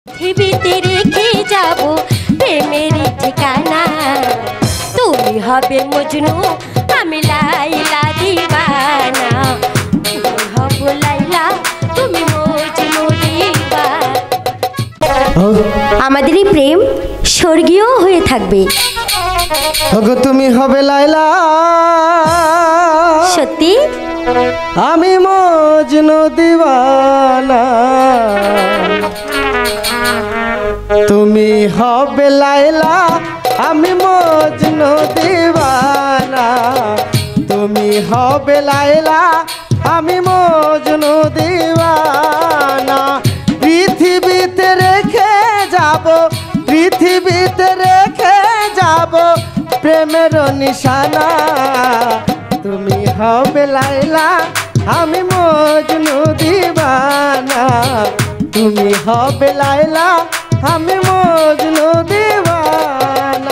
পৃথিবীতে রেখে যাব প্রেমের ঠিকানা। তুমি হবে মজনু, আমি লাইলা দিবানা। তুমি হব লাইলা, তুমি মজনু দিবানা। আমাদের এই প্রেম স্বর্গীয় হয়ে থাকবে। ওগো তুমি হবে লাইলা, সত্যি আমি মজনু দিবানা। তুমি হবে লাইলা, আমি মজনু দিবানা। তুমি হবে লাইলা, আমি মজনু দিবানা। পৃথিবীতে রেখে যাব, পৃথিবীতে রেখে যাব প্রেমের নিশানা। তুমি হবে লাইলা, আমি মজনু দিবানা। তুমি হবে লাইলা, আমি মজনু দিবানা।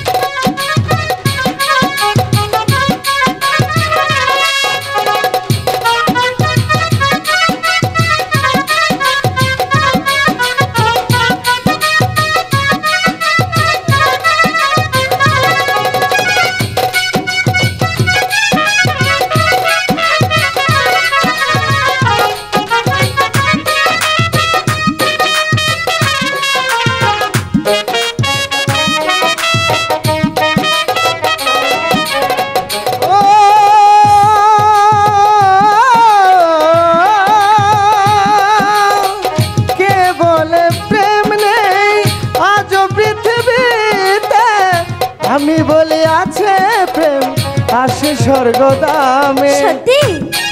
আমি বলে আছে প্রেম আসে স্বর্গদামে। সত্যি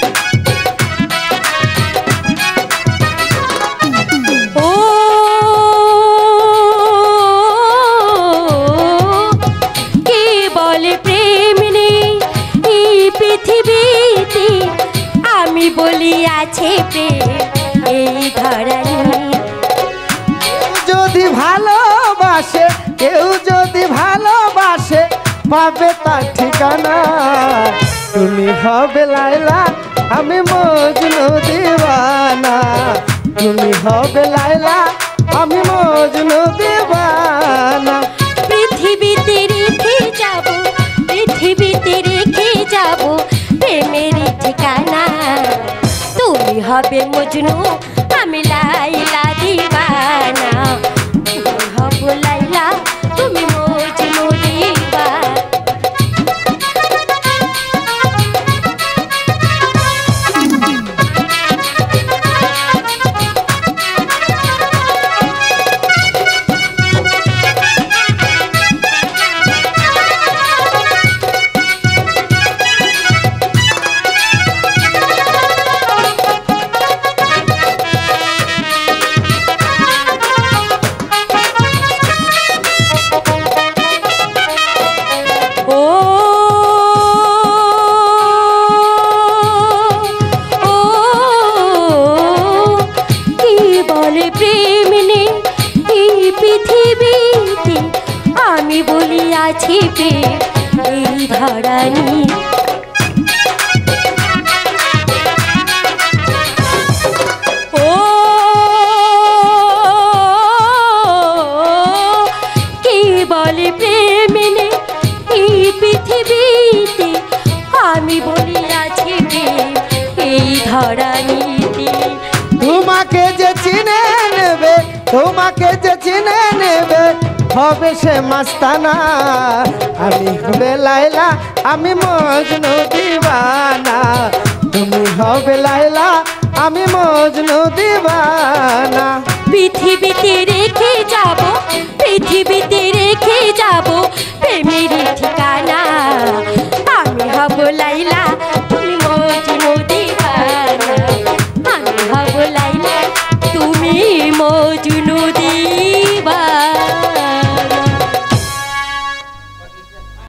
ও কে বলে প্রেম নেই এই পৃথিবীতে, আমি বলি আছে প্রেম এই ধরায়। যদি ভালোবাসে কেউ, যদি ভালোবাসে পাবে তার ঠিকানা। তুমি হবে লাইলা, আমি মজনু দিবানা। তুমি হবে লাইলা, আমি মজনু দিবানা। পৃথিবীতে রেখে যাব, পৃথিবীতে রেখে যাব প্রেমের ঠিকানা। তুমি হবে মজনু, আমি লাইলা দিবানা। তুমি হব লাইলা, তুমি মজনু দিবানা। আমি বলি আছি প্রেম এই ধরানি। ও কে বলে প্রেম নেই এই পৃথিবীতে, আমি বলি আছি প্রেম এই ধরানিতে। তোমাকে যে চিনে নেবে, তোমাকে যে চিনে নেবে হবে সে মাস্তানা। আমি হবে লাইলা, আমি মজনু দিবানা। তুমি হবে লাইলা, আমি মজনু দিবানা। পৃথিবীতে রেখে যাব